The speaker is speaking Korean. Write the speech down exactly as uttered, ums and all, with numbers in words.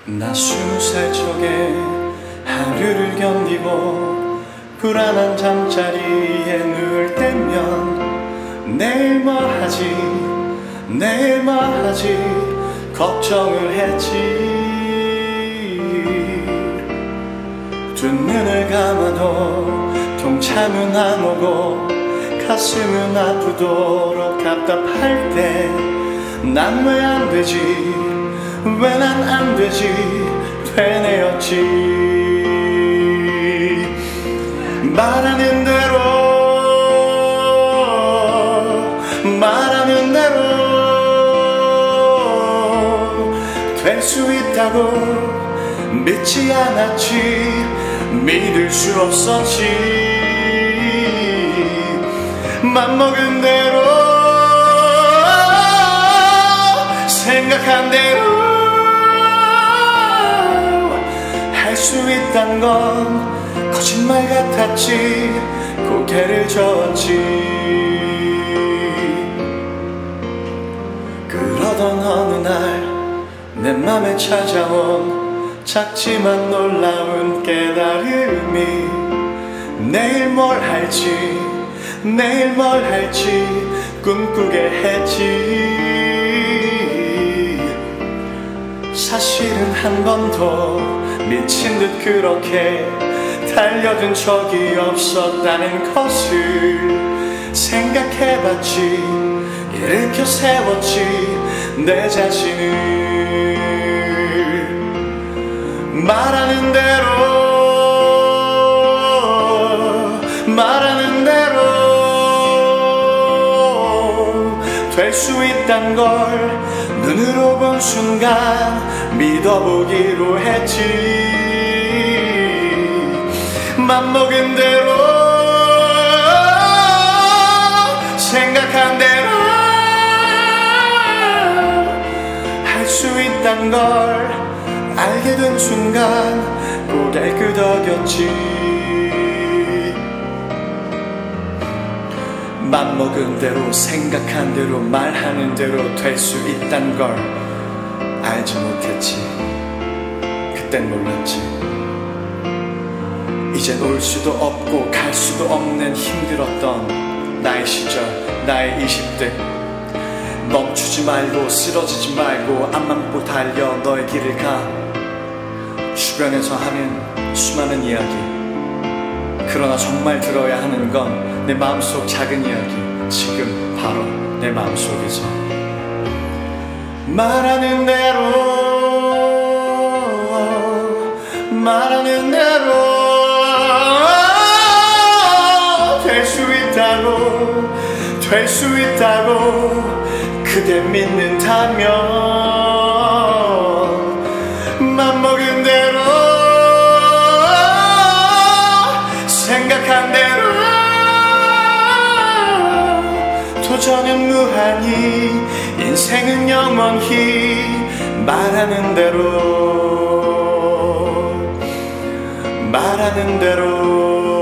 나 스무 살 적에 하루를 견디고 불안한 잠자리에 누울 때면 내일 뭐 하지 내일 뭐 하지 걱정을 했지. 두 눈을 감아도 동참은 안 오고 가슴은 아프도록 답답할 때 난 왜 안 되지 왜 난 안 되지 되뇌었지. 말하는 대로 말하는 대로 될 수 있다고 믿지 않았지 믿을 수 없었지. 맘먹은 대로 생각한 대로 할 수 있단 건 거짓말 같았지 고개를 저었지. 그러던 어느 날 내 맘에 찾아온 작지만 놀라운 깨달음이 내일 뭘 할지 내일 뭘 할지 꿈꾸게 했지. 사실은 한 번도 미친 듯 그렇게 달려든 적이 없었다는 것을 생각해봤지. 일으켜 세웠지 내 자신을. 말하는 대로 말하는 대로 될 수 있단 걸 눈으로 본 순간 믿어보기로 했지. 맘먹은 대로 생각한 대로 할 수 있단 걸 알게 된 순간 고개 끄덕였지. 맘먹은 대로 생각한 대로 말하는 대로 될 수 있단 걸 알지 못했지. 그땐 몰랐지. 이젠 올 수도 없고 갈 수도 없는 힘들었던 나의 시절 나의 이십 대. 멈추지 말고 쓰러지지 말고 앞만 보고 달려 너의 길을 가. 주변에서 하는 수많은 이야기 그러나 정말 들어야 하는 건 내 마음속 작은 이야기 지금 바로 내 마음속에서. 말하는 대로 말하는 대로 될 수 있다고 될 수 있다고 그대 믿는다면 맘먹은 대로 생각한 대로 도전은 무한히 인생은 영원히 말하는 대로 말하는 대로